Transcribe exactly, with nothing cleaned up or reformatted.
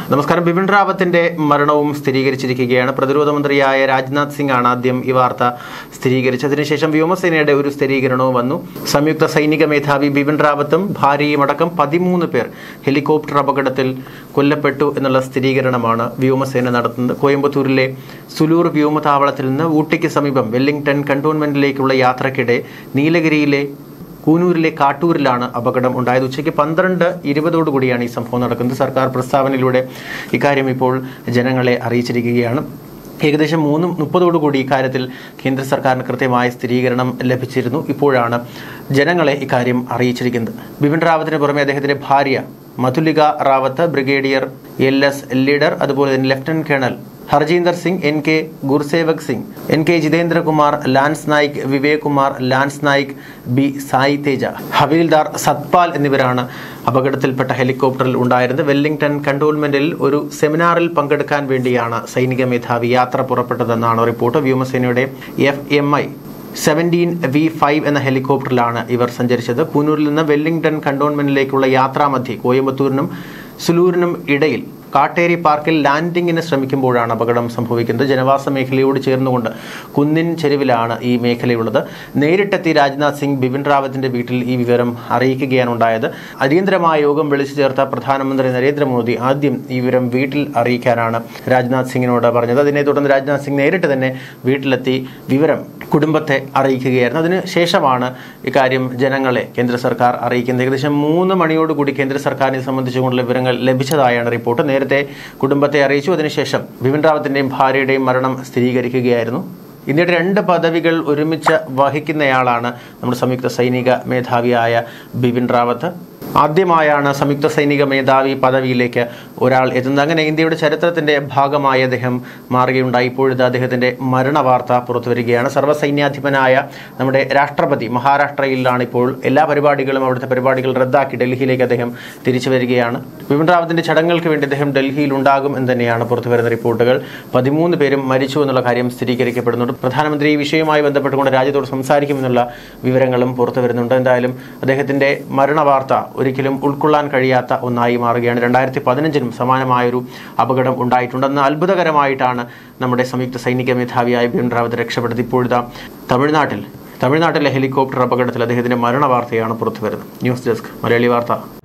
നമസ്കാരം. ബിപിൻ റാവത്തിന്റെ മരണവും സ്ഥിരീകരിച്ചിരിക്കുകയാണ്. പ്രതിരോധ മന്ത്രിയായ രാജ്നാഥ് സിംഗ് ആണ് ആദ്യം ഈ വാർത്ത സ്ഥിരീകരിച്ചതിന് ശേഷം വ്യോമസേനയുടെ ഒരു സ്ഥിരീകരണവും വന്നു. സംയുക്ത സൈനിക മേധാവി ബിപിൻ റാവത്തും ഭാര്യയും അടക്കം പതിമൂന്ന് പേർ ഹെലികോപ്റ്റർ അപകടത്തിൽ കൊല്ലപ്പെട്ടു എന്നുള്ള സ്ഥിരീകരണമാണ് വ്യോമസേന നടത്തുന്നത്. കോയമ്പത്തൂരിലെ സുലൂർ വ്യോമതാവളത്തിൽ നിന്ന് ഊട്ടിക്ക് സമീപം വെല്ലിംഗ്ടൺ കന്റോൺമെന്റിലേക്കുള്ള യാത്രക്കിടെ നീലഗിരിയിലെ കൂനൂരിലെ കാട്ടൂരിലാണ് അപകടം ഉണ്ടായത്. ഉച്ചയ്ക്ക് പന്ത്രണ്ട് ഇരുപതോടുകൂടിയാണ് ഈ സംഭവം നടക്കുന്നത്. സർക്കാർ പ്രസ്താവനയിലൂടെ ഇക്കാര്യം ഇപ്പോൾ ജനങ്ങളെ അറിയിച്ചിരിക്കുകയാണ്. ഏകദേശം മൂന്ന് മുപ്പതോടുകൂടി ഇക്കാര്യത്തിൽ കേന്ദ്ര സർക്കാരിന് കൃത്യമായ സ്ഥിരീകരണം ലഭിച്ചിരുന്നു. ഇപ്പോഴാണ് ജനങ്ങളെ ഇക്കാര്യം അറിയിച്ചിരിക്കുന്നത്. ബിപിൻ റാവത്തിന് പുറമെ അദ്ദേഹത്തിന്റെ ഭാര്യ Madhulika Rawat, brigadier L S Lidder, അതുപോലെ തന്നെ lieutenant colonel Harjinder Singh, N K Gursewak Singh, N K Jitendra Kumar, lance naik Vivek Kumar, lance naik B Sai Teja, havildar Satpal എന്നിവരാണ് അപകടത്തിൽപ്പെട്ട ഹെലികോപ്റ്ററിൽ ഉണ്ടായിരുന്നത്. വെല്ലിംഗ്ടൺ കന്റോൺമെന്റിൽ ഒരു സെമിനാറിൽ പങ്കെടുക്കാൻ വേണ്ടിയാണ് സൈനിക മേധാവി യാത്ര പുറപ്പെട്ടതെന്നാണ് റിപ്പോർട്ട്. വ്യോമസേനയുടെ F M I seventeen V five എന്ന ഹെലികോപ്റ്ററിലാണ് ഇവർ സഞ്ചരിച്ചത്. കൂനൂരിൽ നിന്ന് വെല്ലിംഗ്ടൺ കന്റോൺമെന്റിലേക്കുള്ള യാത്രാമധ്യേ കോയമ്പത്തൂരിനും സുലൂരിനും ഇടയിൽ കാട്ടേരി പാർക്കിൽ ലാൻഡിങ്ങിന് ശ്രമിക്കുമ്പോഴാണ് അപകടം സംഭവിക്കുന്നത്. ജനവാസ മേഖലയോട് ചേർന്നുകൊണ്ട് കുന്നിൻ ചെരുവിലാണ് ഈ മേഖലയുള്ളത്. നേരിട്ടെത്തി രാജ്നാഥ് സിംഗ് ബിപിൻ റാവത്തിന്റെ വീട്ടിൽ ഈ വിവരം അറിയിക്കുകയാണ് ഉണ്ടായത്. അടിയന്തരമായ യോഗം വിളിച്ചു ചേർത്ത പ്രധാനമന്ത്രി നരേന്ദ്രമോദി ആദ്യം ഈ വിവരം വീട്ടിൽ അറിയിക്കാനാണ് രാജ്നാഥ് സിംഗിനോട് പറഞ്ഞത്. അതിനെ തുടർന്ന് രാജ്നാഥ് സിംഗ് നേരിട്ട് തന്നെ വീട്ടിലെത്തി വിവരം കുടുംബത്തെ അറിയിക്കുകയായിരുന്നു. അതിന് ശേഷമാണ് ഇക്കാര്യം ജനങ്ങളെ കേന്ദ്ര സർക്കാർ അറിയിക്കുന്നത്. ഏകദേശം മൂന്ന് മണിയോടുകൂടി കേന്ദ്ര സർക്കാരിനെ സംബന്ധിച്ചുകൊണ്ടുള്ള വിവരങ്ങൾ ലഭിച്ചതായാണ് റിപ്പോർട്ട്. നേരത്തെ കുടുംബത്തെ അറിയിച്ചു. അതിനുശേഷം ബിപിൻ റാവത്തിന്റെയും ഭാര്യയുടെയും മരണം സ്ഥിരീകരിക്കുകയായിരുന്നു. ഇന്ത്യയുടെ രണ്ട് പദവികൾ ഒരുമിച്ച് വഹിക്കുന്നയാളാണ് നമ്മുടെ സംയുക്ത സൈനിക മേധാവിയായ ബിപിൻ റാവത്ത്. ആദ്യമായാണ് സംയുക്ത സൈനിക മേധാവി പദവിയിലേക്ക് ഒരാൾ എത്തുന്നത്. അങ്ങനെ ഇന്ത്യയുടെ ചരിത്രത്തിന്റെ ഭാഗമായി അദ്ദേഹം മാറുകയുണ്ടായി. ഇപ്പോഴത്തെ അദ്ദേഹത്തിന്റെ മരണ വാർത്ത പുറത്തുവരികയാണ്. സർവ്വസൈന്യാധിപനായ നമ്മുടെ രാഷ്ട്രപതി മഹാരാഷ്ട്രയിലാണ് ഇപ്പോൾ. എല്ലാ പരിപാടികളും അവിടുത്തെ പരിപാടികൾ റദ്ദാക്കി ഡൽഹിയിലേക്ക് അദ്ദേഹം തിരിച്ചു വരികയാണ്. ബിപിൻ റാവത്തിന്റെ ചടങ്ങുകൾക്ക് വേണ്ടി അദ്ദേഹം ഡൽഹിയിൽ ഉണ്ടാകും എന്ന് തന്നെയാണ് പുറത്തുവരുന്ന റിപ്പോർട്ടുകൾ. പതിമൂന്ന് പേരും മരിച്ചു എന്നുള്ള കാര്യം സ്ഥിരീകരിക്കപ്പെടുന്നുണ്ട്. പ്രധാനമന്ത്രി ഈ വിഷയവുമായി ബന്ധപ്പെട്ടുകൊണ്ട് രാജ്യത്തോട് സംസാരിക്കുമെന്നുള്ള വിവരങ്ങളും പുറത്തു വരുന്നുണ്ട്. എന്തായാലും അദ്ദേഹത്തിന്റെ മരണ വാർത്ത ഒരിക്കലും ഉൾക്കൊള്ളാൻ കഴിയാത്ത ഒന്നായി മാറുകയാണ്. രണ്ടായിരത്തി പതിനഞ്ചിനും സമാനമായൊരു അപകടം ഉണ്ടായിട്ടുണ്ട്. അന്ന് അത്ഭുതകരമായിട്ടാണ് നമ്മുടെ സംയുക്ത സൈനിക മേധാവിയായ ബിപിൻ റാവത്ത് രക്ഷപ്പെട്ടത്. ഇപ്പോഴത്തെ തമിഴ്നാട്ടിൽ തമിഴ്നാട്ടിലെ ഹെലികോപ്റ്റർ അപകടത്തിൽ അദ്ദേഹത്തിന്റെ മരണ വാർത്തയാണ് പുറത്തുവരുന്നത്. ന്യൂസ് ഡെസ്ക് മലയാളി വാർത്ത.